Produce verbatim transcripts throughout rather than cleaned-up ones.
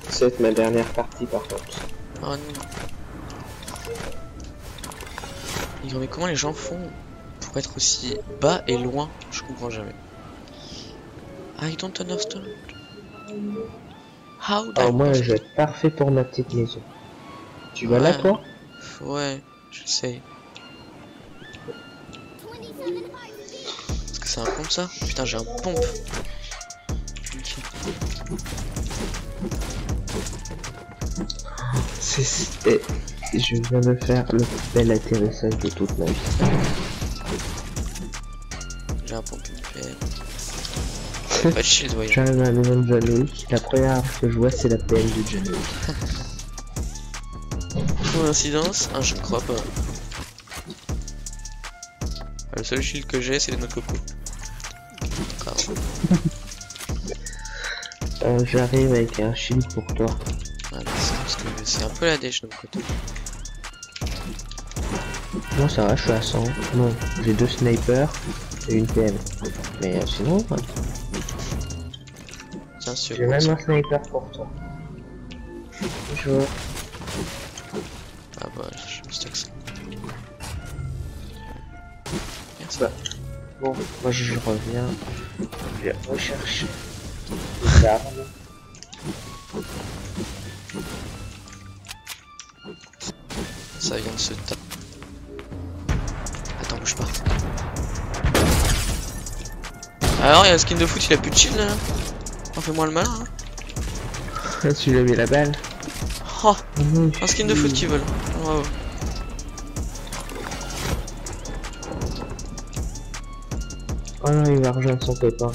C'est ma dernière partie par contre. Oh non. Mais comment les gens font pour être aussi bas et loin? Je comprends jamais. I don't understand. How Alors moi je vais être parfait pour ma petite maison. Tu vas là toi? Ouais, j'essaye. Est-ce que c'est un pompe ça? Putain j'ai un pompe. C'est... Je viens de faire le plus bel atterrissage de toute ma vie. J'ai un pompe P M. Pas de shield, voyons. J'arrive à la maison de John Wick. La première arme que je vois, c'est la P M de John Wick. Coïncidence, un je ne crois pas. Le seul shield que j'ai, c'est les noix de coco. euh, J'arrive avec un shield pour toi. Ah, parce que c'est un peu la dèche de mon côté. Non, ça va, je suis à cent. Non, j'ai deux snipers et une P M. Mais euh, sinon, ouais. Tiens, si j'ai même un sniper pour toi. Je vois. Ah bah, je me stocke ça. Merci. Bah, bon, moi je, je reviens. Je vais rechercher des armes. Ça vient de se taper. Attends, bouge pas. Alors, il y a le skin de foot, il a plus de shield là. On fait moins le malin. Hein. Tu lui as mis la balle. Oh, mmh. Un skin de foot qui vole. Wow. Oh non, il va rejoindre son copain.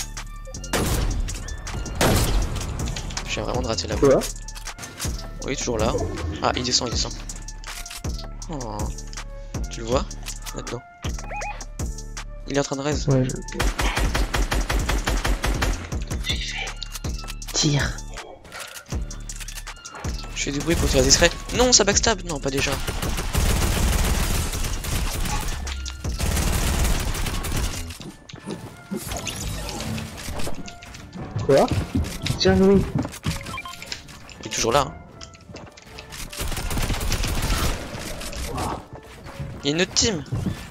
Je viens vraiment de rater la balle. Oui, toujours là. Ah, il descend, il descend. Oh. Tu le vois? Maintenant. Il est en train de raise. Ouais, je... Tire. Je fais du bruit pour faire discret. Non, ça backstab. Non, pas déjà. Quoi? Tiens, Louis. Il est toujours là. Hein. Il y a une autre team.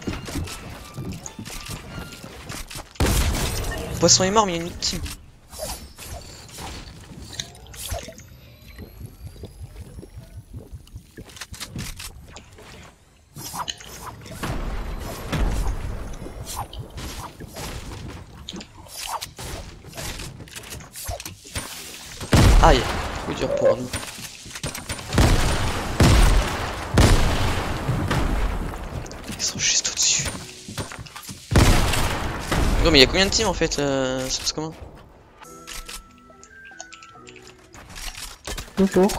Le poisson est mort, mais il y a une autre team. Aïe, trop dur pour nous. Ils sont juste au-dessus. Non mais il y a combien de teams en fait euh, ça passe comment? Bonjour.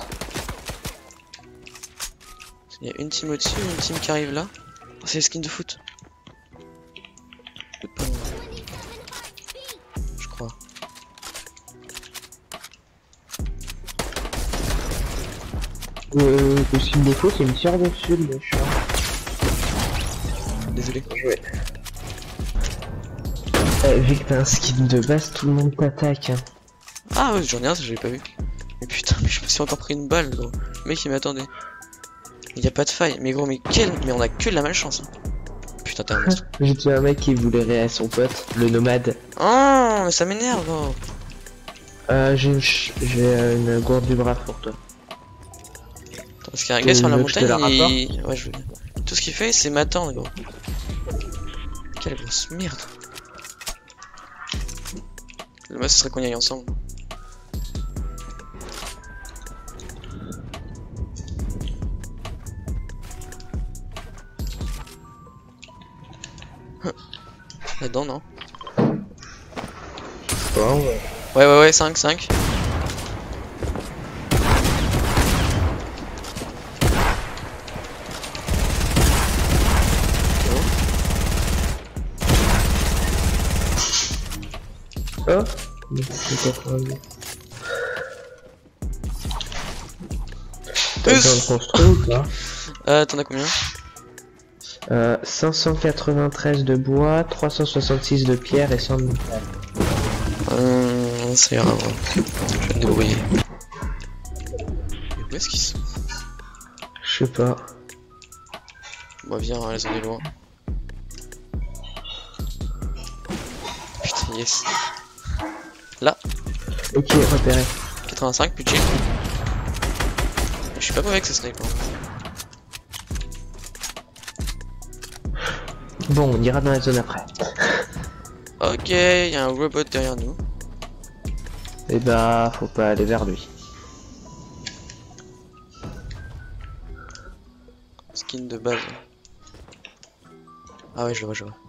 Il y a une team au-dessus, une team qui arrive là. Oh, c'est les skins de foot. Je crois. Euh, le skin de foot, il me tire dessus le chat. Désolé. Ouais. Euh, vu que t'as un skin de base, tout le monde t'attaque. Hein. Ah ouais, j'en ai un, ça j'avais pas vu. Mais putain, mais je me suis encore pris une balle, gros. Le mec il m'attendait. Il y a pas de faille. Mais gros, mais quel. Mais on a que de la malchance. Hein. Putain, t'es un monstre. J'ai tué un mec qui voulait réa son pote, le nomade. Oh, mais ça m'énerve, gros. Euh, j'ai une, ch... euh, une gourde du bras pour toi. Attends, parce qu'il y a un gars sur la montagne, la il... Ouais, je veux... Tout ce qu'il fait, c'est m'attendre, gros. Quelle grosse merde. Le moi, ce serait qu'on y aille ensemble. Là-dedans, non? Bon, ouais. Ouais, ouais, ouais, cinq, cinq. Oh, c'est quatre-vingt-dix. T'as besoin de construire ou pas? Euh, t'en as combien? Euh, cinq cent quatre-vingt-treize de bois, trois cent soixante-six de pierre et cent de métal. Euh, ça ira, ouais. Je vais me débrouiller. Où est-ce qu'ils sont? Je sais pas. Bon, viens, hein, la zone est loin. Putain, yes. Là, Ok, repéré. quatre-vingt-cinq, plus chill. Je suis pas mauvais avec ce sniper. Bon, on ira dans la zone après. Ok, il y a un robot derrière nous. Et bah, faut pas aller vers lui. Skin de base. Ah ouais, je le vois, je le vois.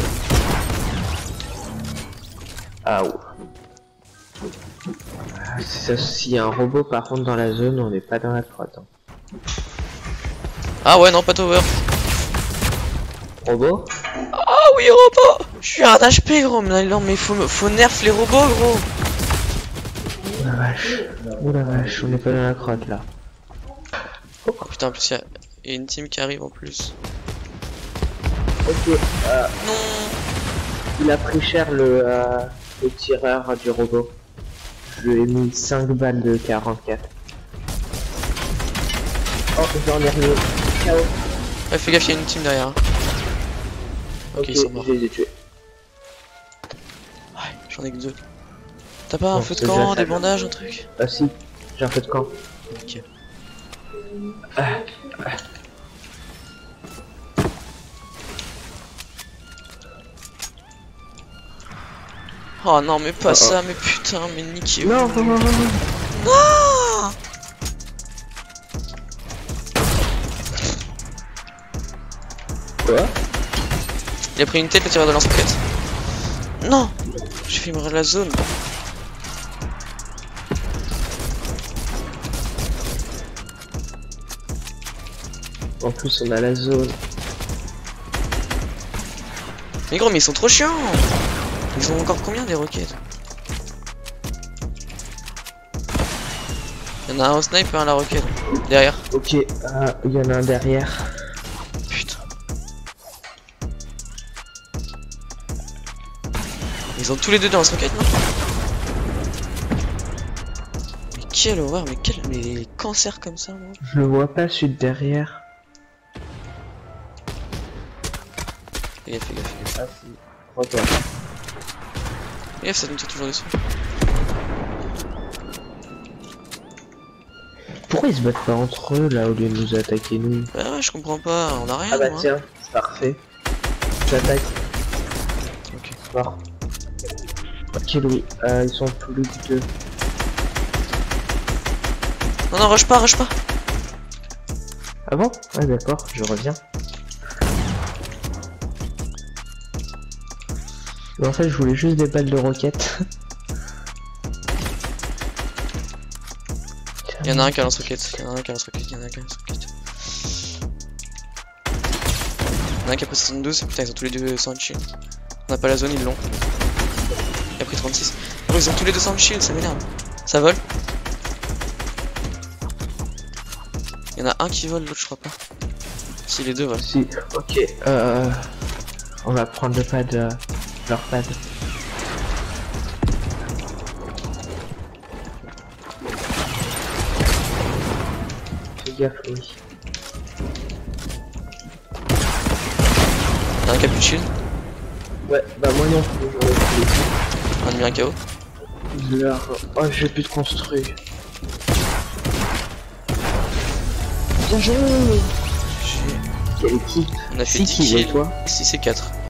Ah ouais. Ça, s'il y a un robot par contre dans la zone, on n'est pas dans la crotte. Hein. Ah ouais, non, pas tower. Robot? Ah oui, robot. Je suis un H P, gros. Mais non, mais faut, faut nerf les robots, gros. Oh la vache. Oh la vache, on n'est pas dans la crotte là. Oh putain, en plus, il y a y a une team qui arrive en plus. Ok, euh, Non. il a pris cher le, euh, le tireur du robot. Je lui ai mis cinq balles de quarante-quatre. Oh, j'en ai remis. K O. Ouais, fais gaffe, il y a une team derrière. Hein. Ok, Ok, ils sont morts. je les ai tués. Ouais, j'en ai que deux. T'as pas un Bon, feu de c'est camp, déjà des ça. bandages, un truc? Ah si, j'ai un feu de camp. Ok. Ah, ah. Oh non, mais pas Oh, ça, mais putain, mais niquez. Non, non, non, non, non. Non. Quoi? Il a pris une tête, le tireur de lance-roquette. Non. J'ai fait mourir la zone. En plus, on a la zone. Mais gros, mais ils sont trop chiants. Ils ont encore combien des roquettes? Il y en a un au snipe et un à la roquette. Derrière. Ok, euh, il y en a un derrière. Putain. Ils ont tous les deux dans ce roquette, non? Mais quelle horreur, mais quel mais les cancers comme ça, moi. Je le vois pas, celui de derrière. Fais gaffe, fais gaffe, fais gaffe. Ah si, regarde. Fais gaffe, ça nous tire toujours dessus. Pourquoi ils se battent pas entre eux là au lieu de nous attaquer nous? Bah ouais, je comprends pas, on a rien. Ah bah moi. tiens, parfait. J'attaque. Ok. Mort. Ok Louis, euh, ils sont tous les deux. Non, non, rush pas, rush pas. Ah bon? Ah d'accord, je reviens. Mais en fait je voulais juste des balles de roquettes. Il y en a un qui a lance-roquette, il y en a un qui a lance-roquette, il y en a un qui a lance-roquette. Il y en a un qui a pris soixante-douze, putain ils ont tous les deux cent shield. On n'a pas la zone, ils l'ont. Il a pris trente-six. Oh, ils ont tous les deux cent shield, ça m'énerve. Ça vole. Il y en a un qui vole, l'autre je crois pas. Si les deux volent. Si, ok, euh... on va prendre le pad, euh, leur pad. Fais gaffe, oui. Il y en a un qui a plus de shield. Ouais, bah moi non plus, j'en ai plus. Un demi, un K O. Leur... Oh, j'ai plus de construit. Bien joué. Quelle équipe. On a fait six dix kills, kills. toi. six et quatre.